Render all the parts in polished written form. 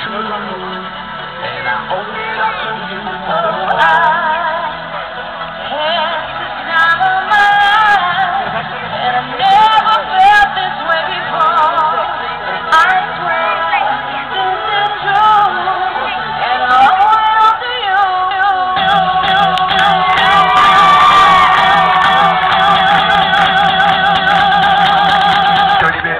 and I owe it all to you. I had this time of my life, and I never felt this way before. I swear this is true, and I owe it all to you. Dirty bit.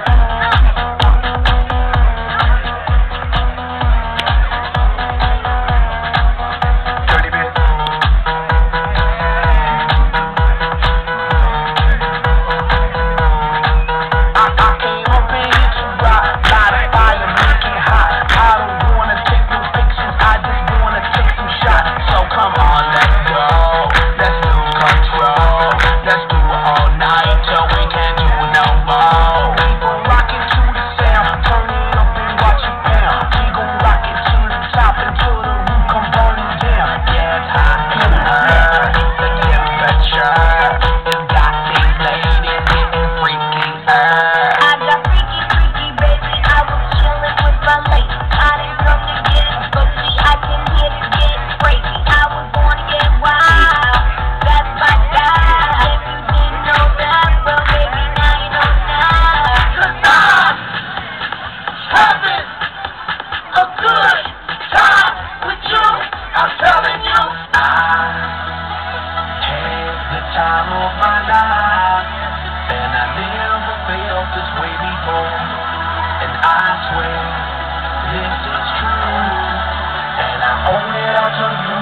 Time of my life, and I never felt this way before, and I swear this is true, and I owe it all to you.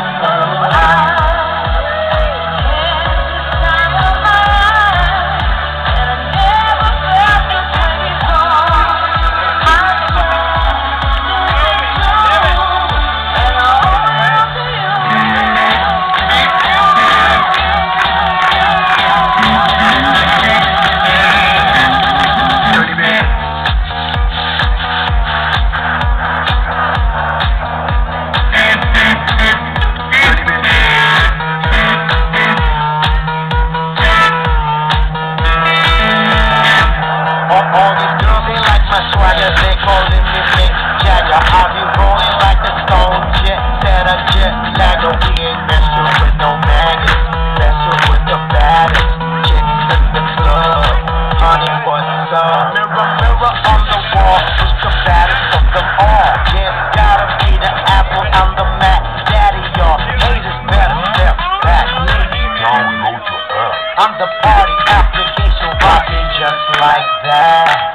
All these girls, they like my swagger, they calling me Mick Jagger. I be rolling like the stone jet, set a jet lagger. We ain't messing with no maggots, messing with the baddest chicks in the club. Honey, what's up? Mirror, mirror on the wall, who's the baddest of them all? Yeah, gotta be the apple, I'm the Mac Daddy, y'all. Haters better step back, ladies, don't know your ass. I'm the party application, rocking just like that.